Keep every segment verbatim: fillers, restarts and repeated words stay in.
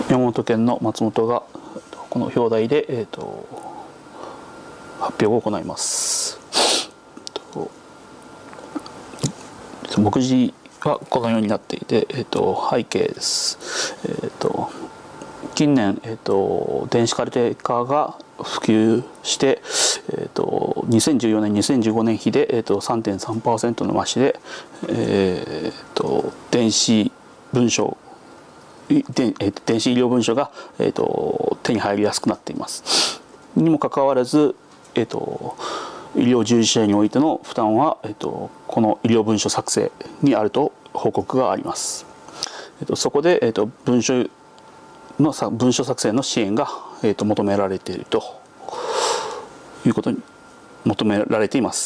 山本県の松本がこの表題で、えー、と発表を行います。目次はこのようになっていて、えー、と背景です。えー、と近年、えー、と電子カルテ化が普及して、えー、とにせんじゅうよねんにせんじゅうごねん比で、えー、と さんてんさんパーセント の増しで、えー、と電子文書で電子医療文書が、えー、と手に入りやすくなっています。にもかかわらず、えー、と医療従事者においての負担は、えー、とこの医療文書作成にあると報告があります。えー、とそこで、えー、と文書の文書作成の支援が、えー、と求められているということに求められています。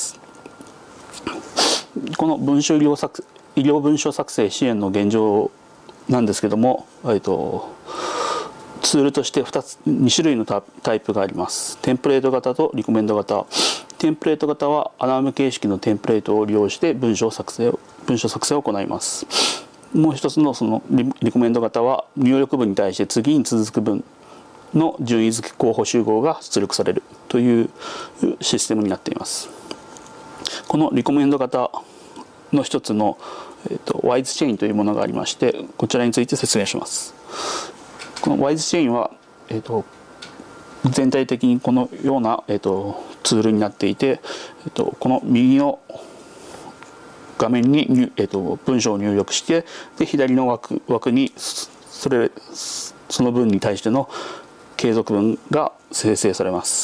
この文書医療作医療文書作成支援の現状なんですけども、えー、とツールとしてふたつに種類のタイプがあります。テンプレート型とリコメンド型。テンプレート型はアナーム形式のテンプレートを利用して文章作成を文書作成を行います。もう一つのその リ, リコメンド型は入力文に対して次に続く文の順位付け候補集合が出力されるというシステムになっています。このリコメンド型の一つの、えー、とワイズチェーンというものがありまして、こちらについて説明します。このワイズチェーンは、えー、と全体的にこのような、えー、とツールになっていて、えー、とこの右の画面に、えー、と文章を入力して、で左の枠枠にそれその文に対しての継続文が生成されます。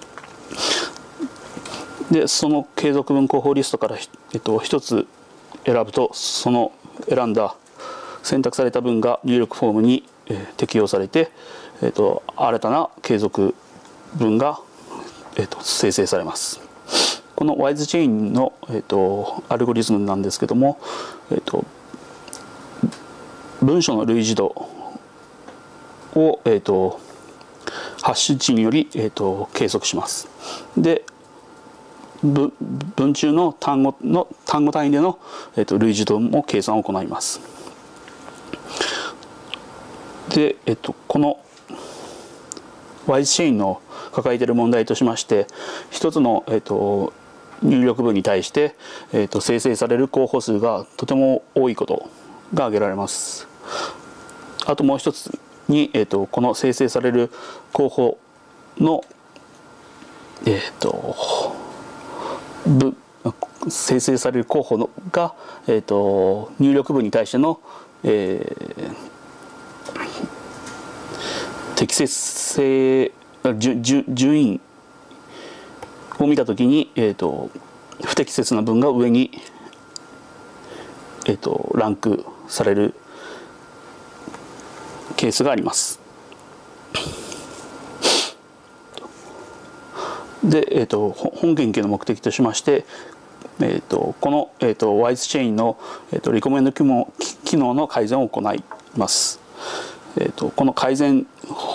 でその継続文候補リストから、えー、とひとつ選ぶと、その選んだ選択された文が入力フォームに、えー、適用されて、えー、と新たな継続文が、えー、と生成されます。このワイズチェーンの、えー、とアルゴリズムなんですけども、えー、と文章の類似度を、えー、とハッシュ値により、えー、と計測します。で文, 文中の単語の単語単位での、えー、と類似度も計算を行います。で、えー、とこのワイズチェーンの抱えている問題としまして、一つの、えー、と入力文に対して、えー、と生成される候補数がとても多いことが挙げられます。あともう一つに、えー、とこの生成される候補の、えー、と生成される候補のが、えー、と入力文に対しての、えー、適切性順位を見たときに、えー、と不適切な文が上に、えー、とランクされるケースがあります。で、えー、と本研究の目的としまして、えー、とこの、えー、とワイズチェーンの、えー、とリコメンド機能、機能の改善を行います。えー、とこの改善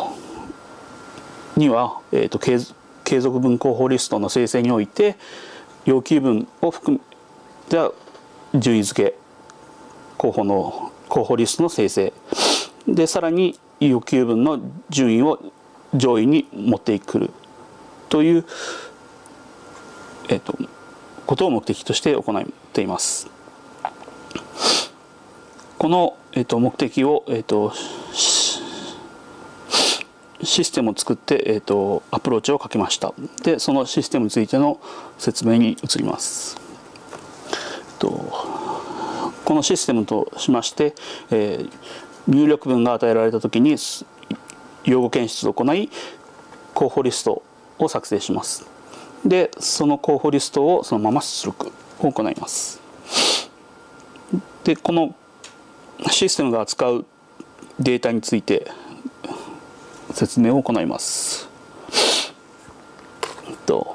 には、えー、と継続継続文候補リストの生成において要求文を含めた順位付け候補の候補リストの生成で、さらに要求文の順位を上位に持ってくるという、えー、とことを目的として行っています。この、えー、と目的を、えー、とシステムを作って、えー、とアプローチをかけました。でそのシステムについての説明に移ります。とこのシステムとしまして、えー、入力文が与えられたときに用語検出を行い候補リストを作成します。でその候補リストをそのまま出力を行います。でこのシステムが扱うデータについて説明を行います。と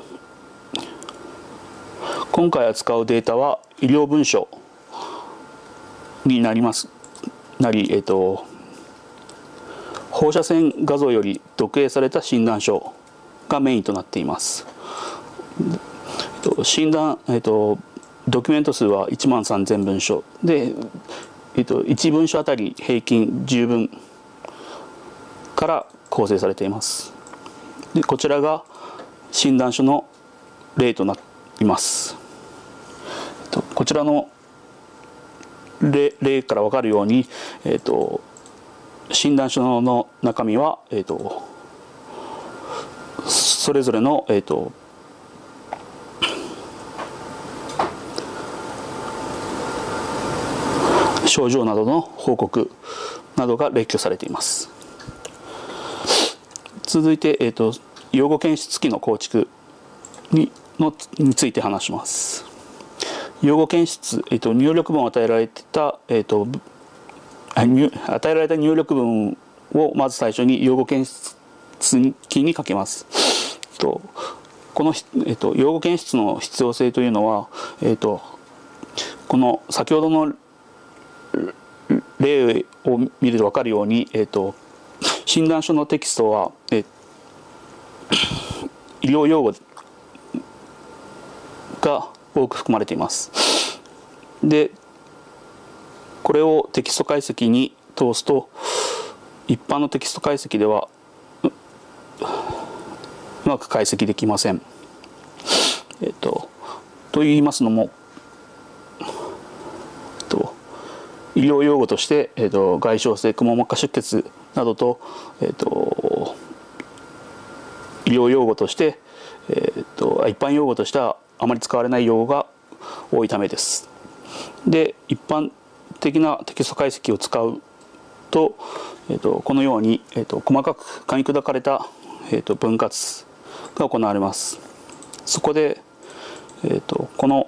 今回扱うデータは医療文書になりますなり、えー、と放射線画像より読影された診断書がメインとなっています。えー、と診断、えー、とドキュメント数はいちまんさんぜん文書で、えー、といち文書あたり平均じゅう文から構成されています。でこちらが診断書の例となります。こちらの 例, 例から分かるように、えー、と診断書の中身は、えー、とそれぞれの、えー、と症状などの報告などが列挙されています。続いて、えー、と用語検出機の構築にのについて話します。用語検出、えー、と入力文を与えられた、えー、と与えられた入力文をまず最初に用語検出機にかけます。とこの、えー、と用語検出の必要性というのは、えー、とこの先ほどの例を見ると分かるように、えー、と診断書のテキストは、えー、医療用語が多く含まれています。でこれをテキスト解析に通すと、一般のテキスト解析では う, うまく解析できません。えっとと言いますのも、えっと、医療用語として、えっと、外傷性くも膜下出血などと、えっと、医療用語として、えっと、一般用語としてはあまり使われない用語が多いためです。で一般的なテキスト解析を使うと、えー、とこのように、えー、と細かく噛み砕かれた、えー、と分割が行われます。そこで、えー、とこの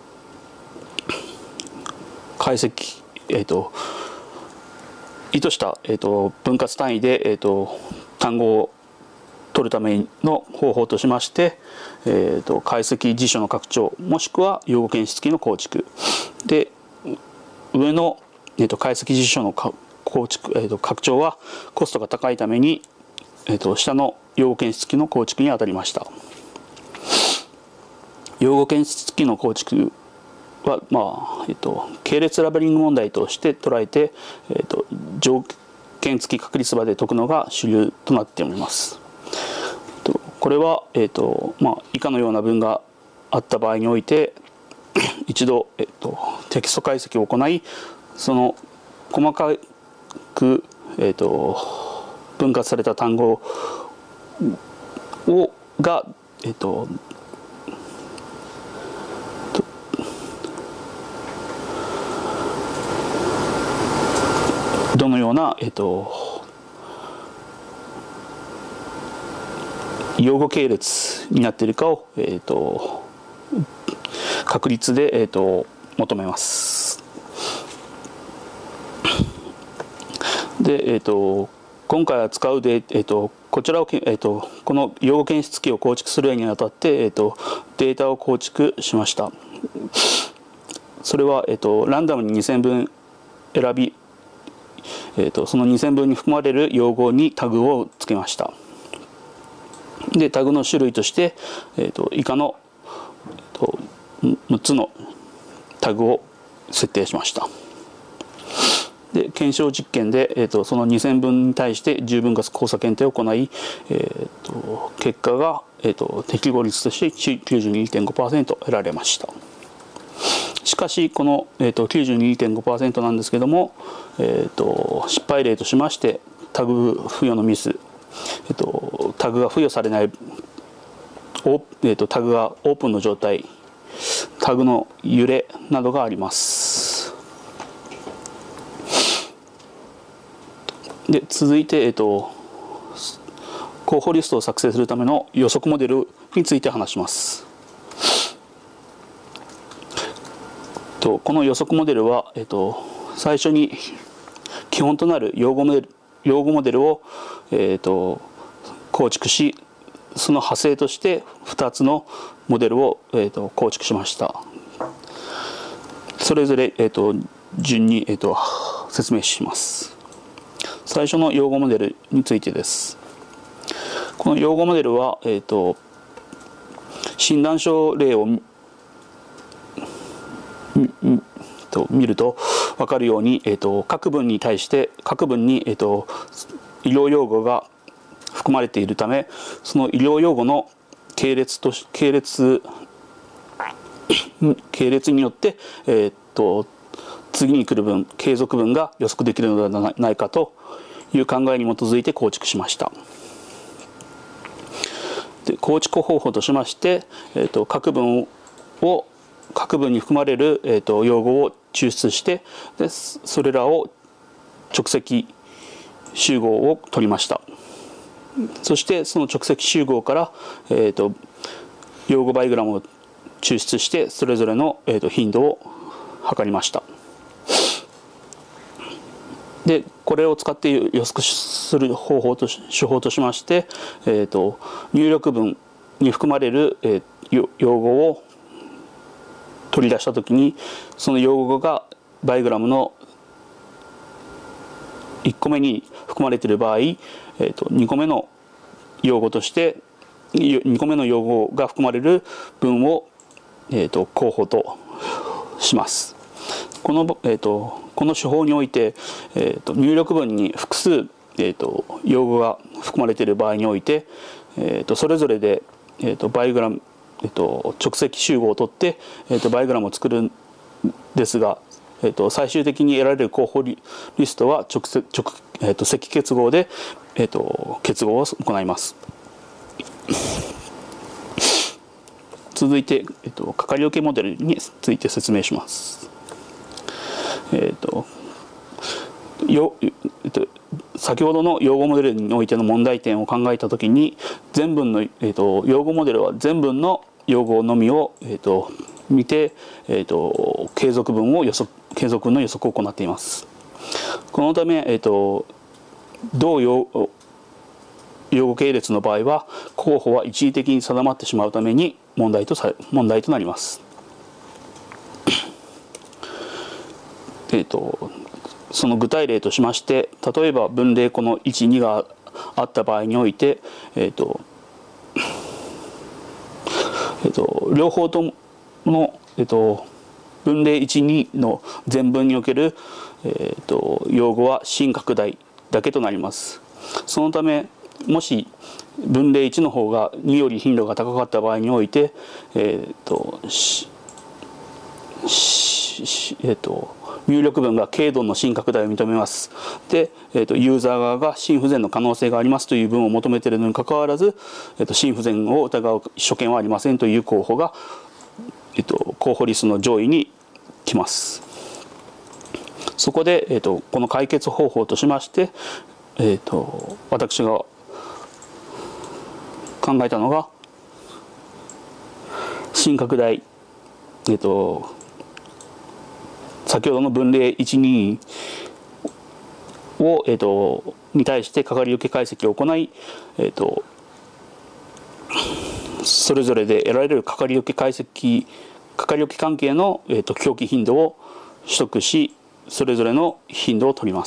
解析、えー、と意図した、えー、と分割単位で、えー、と単語を取るための方法としまして、えー、と解析辞書の拡張もしくは用語検出機の構築で、上の、えー、と解析辞書の構築、えー、と拡張はコストが高いために、えー、と下の用語検出機の構築に当たりました。用語検出機の構築は、まあえー、と系列ラベリング問題として捉えて、えー、と条件付き確率場で解くのが主流となっております。これは、えーとまあ、以下のような文があった場合において一度、えーと、テキスト解析を行い、その細かく、えーと、分割された単語をが、えーと、どのような、えーと用語系列になっているかを、えー、と確率で、えー、と求めます。で、えー、と今回扱うで、えー、とこちらを、えー、とこの用語検出機を構築するにあたって、えー、とデータを構築しました。それは、えー、とランダムににせんぶん選び、えー、とそのにせんぶんに含まれる用語にタグをつけました。でタグの種類として、えー、と以下の、えー、とむっつのタグを設定しました。で検証実験で、えー、とそのにせんぶんに対して十分割交差検定を行い、えー、と結果が、えー、と適合率として きゅうじゅうにてんごパーセント 得られました。しかしこの、えー、と きゅうじゅうにてんごパーセント なんですけども、えー、と失敗例としましてタグ付与のミス、えっと、タグが付与されない、えっと、タグがオープンの状態、タグの揺れなどがあります。で続いて、えっと、候補リストを作成するための予測モデルについて話します。とこの予測モデルは、えっと、最初に基本となる用語モデル用語モデルを、えー、と構築し、その派生としてふたつのモデルを、えー、と構築しました。それぞれ、えー、と順に、えー、と説明します。最初の用語モデルについてです。この用語モデルは、えー、と診断書例をと見ると分かるように、えー、と各文に対して各文に、えー、と医療用語が含まれているため、その医療用語の系列と系列系列によって、えー、っと次に来る文、継続文が予測できるのではないかという考えに基づいて構築しました。で、構築方法としまして、えー、っと各文を各文に含まれる、えー、と用語を抽出して、でそれらを直積集合を取りました。そしてその直積集合から、えー、と用語バイグラムを抽出してそれぞれの、えー、と頻度を測りました。でこれを使って予測する方法と手法としまして、えー、と入力文に含まれる、えー、用語を取り出したときに、その用語がバイグラムのいっこめに含まれている場合、えー、とにこめの用語としてにこめの用語が含まれる文を、えー、と候補とします。この、えー、とこの手法において、えー、と入力文に複数、えー、と用語が含まれている場合において、えー、とそれぞれで、えー、とバイグラムえっと、直積集合を取って、えっと、バイグラムを作るんですが、えっと、最終的に得られる候補リストは直接直、えっと、積結合で、えっと、結合を行います。続いて、えっと、かかり受けモデルについて説明します。えっとよえっと、先ほどの用語モデルにおいての問題点を考えたときに、全文の、えっと、用語モデルは全文の用語のみを、えっと、見て、えっと、継続文を予測継続文の予測を行っています。このため、えっと、同用用語系列の場合は候補は一時的に定まってしまうために問題とさ問題となります。えっとその具体例としまして、例えば文例このいち、にがあった場合において、えっとえっと両方とも、えっと、文例いち、にの全文における、えっと、用語は新拡大だけとなります。そのためもし文例いちの方がにより頻度が高かった場合において、えっとししえっと入力文が軽度の新拡大を認めます。で、えー、とユーザー側が心不全の可能性がありますという文を求めているのにかかわらず、えー、と心不全を疑う所見はありませんという候補が、えー、と候補リストの上位に来ます。そこで、えー、とこの解決方法としまして、えー、と私が考えたのが新拡大、えー、と先ほどの文例いち、にを、えー、とに対してかかり受け解析を行い、えー、とそれぞれで得られるかかり受け解析かかり受け関係の、えー、と表記頻度を取得し、それぞれの頻度を取ります。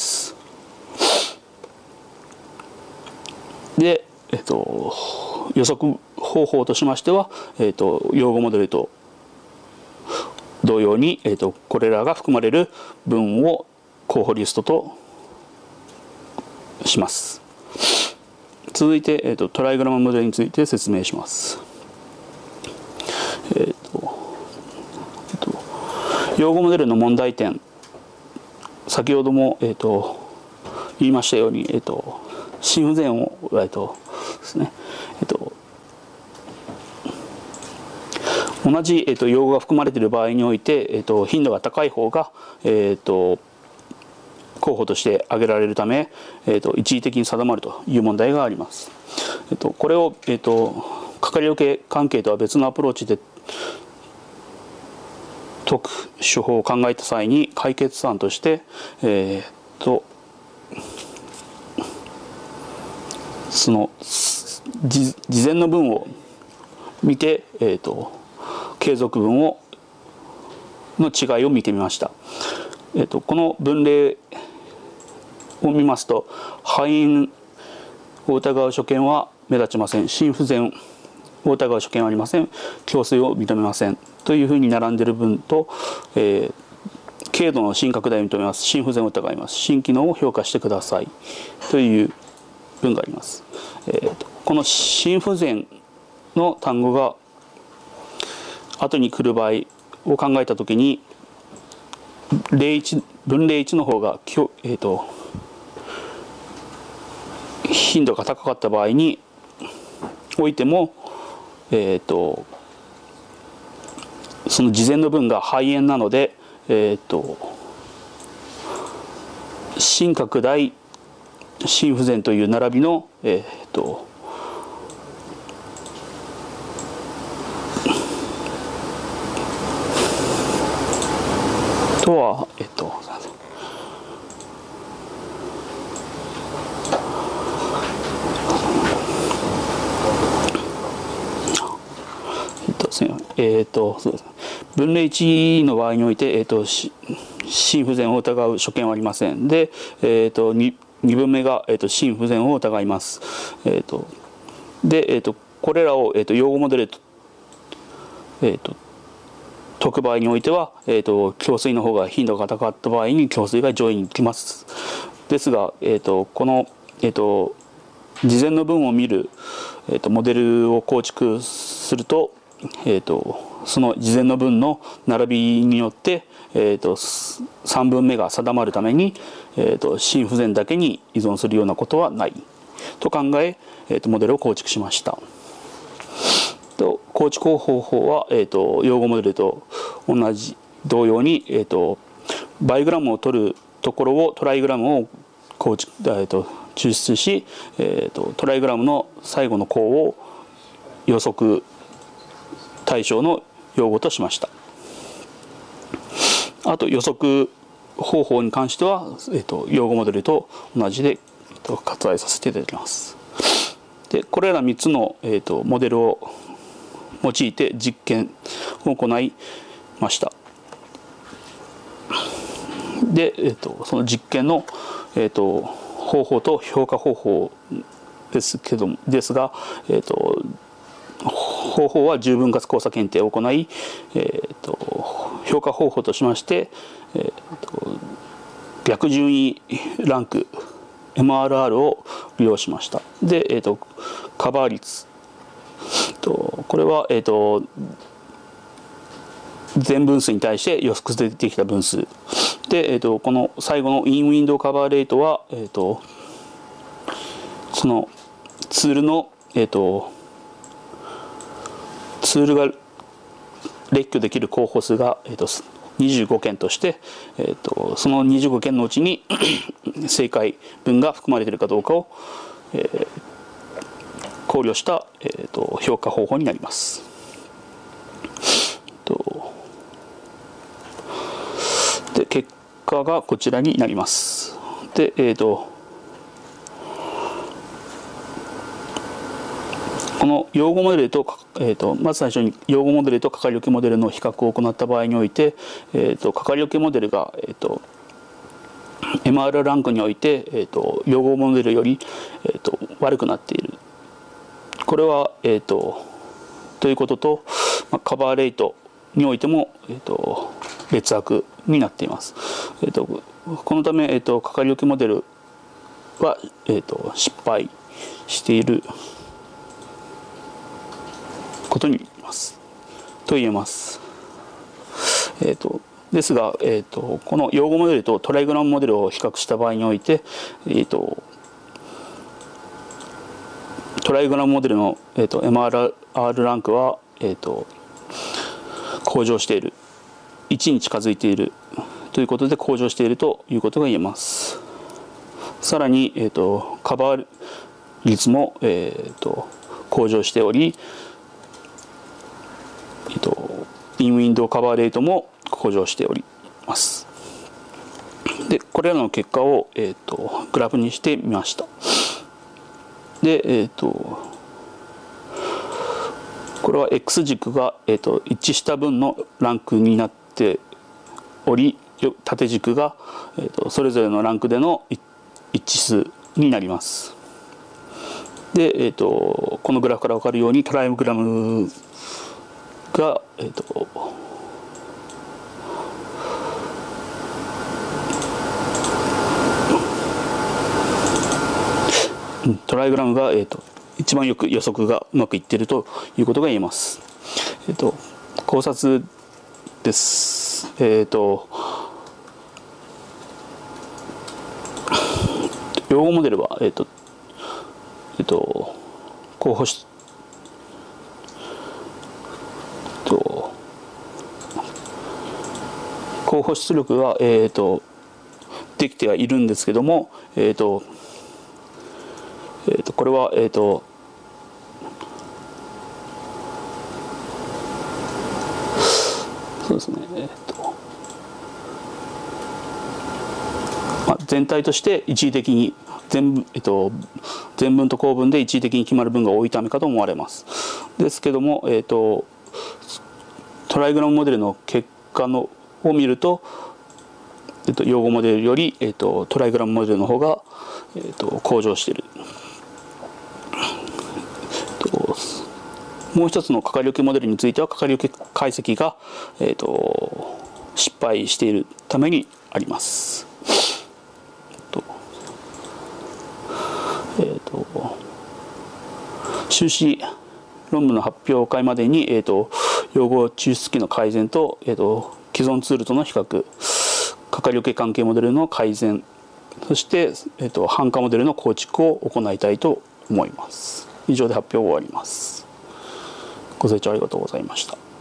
で、えー、と予測方法としましては、えー、と用語モデルと同様に、えー、とこれらが含まれる文を候補リストとします。続いて、えー、とトライグラムモデルについて説明します。えーとえー、と用語モデルの問題点、先ほども、えー、と言いましたように、えー、と心不全を、えー、とですね、えー、と同じ、えー、と用語が含まれている場合において、えー、と頻度が高い方が、えー、と候補として挙げられるため、えー、と一時的に定まるという問題があります。えー、とこれを、えー、とかかり受け関係とは別のアプローチで解く手法を考えた際に解決案として、えー、とその事前の文を見て、えー、と継続文をの違いを見てみました。えー、とこの文例を見ますと、肺炎を疑う所見は目立ちません、心不全を疑う所見はありません、胸水を認めませんというふうに並んでいる文と、えー、軽度の心拡大を認めます、心不全を疑います、心機能を評価してくださいという文があります。えーと、この心不全の単語が後に来る場合を考えたときに、例いち文例いちの方が、えーと、頻度が高かった場合においても、えーと、その事前の文が肺炎なので、えーと、心拡大心不全という並びの、えーととは、えっと、えっと、すみません。えっと、そうです。分類いちの場合において、えっと、心不全を疑う所見はありません。で、えっと、ににぶんめが、えっと、心不全を疑います。えっと、で、えっと、これらを、えっと、用語モデルと、えっと、解く場合においては、えーと、胸水の方が頻度が高かった場合に胸水が上位に来ます。ですが、えーと、この、えーと、事前の文を見る、えーと、モデルを構築すると、えーと、その事前の文の並びによって、えーと、さんぶんめが定まるために、えーと、心不全だけに依存するようなことはないと考え、えーと、モデルを構築しました。構築方法は、えーと、用語モデルと同じ同様に、えーと、バイグラムを取るところをトライグラムを構築、えーと、抽出し、えーと、トライグラムの最後の項を予測対象の用語としました。あと予測方法に関しては、えーと、用語モデルと同じで、えーと、割愛させていただきます。でこれらみっつの、えーと、モデルを用いて実験を行いました。で、えーと、その実験の、えーと、方法と評価方法ですけどもですが、えーと、方法は十分割交差検定を行い、えーと、評価方法としまして、えーと、逆順位ランク エムアールアール を利用しました。で、えーと、カバー率とこれは、えーと、全分数に対して予測できた分数で、えーと、この最後のインウィンドウカバーレートは、えーと、そのツールの、えーと、ツールが列挙できる候補数が、えーと、にじゅうごけんとして、えーと、そのにじゅうごけんのうちに正解文が含まれているかどうかを、えー考慮した、えー、と評価方法になります。とで結果がこちらになります。で、えー、とこの用語モデルと、えー、とまず最初に用語モデルとかかり分けモデルの比較を行った場合において、えー、とかかり分けモデルが、えー、と エムアール ランクにおいて、えー、と用語モデルより、えー、と悪くなっている。これは、えー、とということと、まあ、カバーレートにおいても、えー、と劣悪になっています。えー、とこのため、えー、とかかり分けモデルは、えー、と失敗していることになりますと言えます。えー、とですが、えー、とこの用語モデルとトライグラムモデルを比較した場合において、えー、とトライグラムモデルの、えー、と エムアールアール ランクは、えー、と向上している、いちに近づいているということで向上しているということが言えます。さらに、えー、とカバー率も、えー、と向上しており、えー、とインウィンドウカバーレートも向上しております。でこれらの結果を、えー、とグラフにしてみました。で、えー、とこれは X 軸が、えー、と一致した分のランクになっており、縦軸が、えー、とそれぞれのランクでの一致数になります。で、えー、とこのグラフから分かるようにトライグラムが、えー、とトライグラムが、えー、と一番よく予測がうまくいっているということが言えます。えー、と考察です。えー、と用語モデルは、えーとえー、と候補しと候補出力は、えー、とできてはいるんですけども、えーとえー、とこれは、えー、とそうですね、えーとまあ、全体として一時的に全部、えっと、全文と構文で一時的に決まる文が多いためかと思われます。ですけども、えー、とトライグラムモデルの結果のを見ると、えー、と用語モデルより、えー、とトライグラムモデルの方が、えー、と向上している。えー、ともう一つのかかり受けモデルについては、かかり受け解析が、えー、と失敗しているためにあります。えー、と修士論文の発表会までに、えー、と用語抽出機の改善と、えー、と既存ツールとの比較、かかり受け関係モデルの改善、そして、えー、と範価モデルの構築を行いたいと思います。以上で発表を終わります。ご清聴ありがとうございました。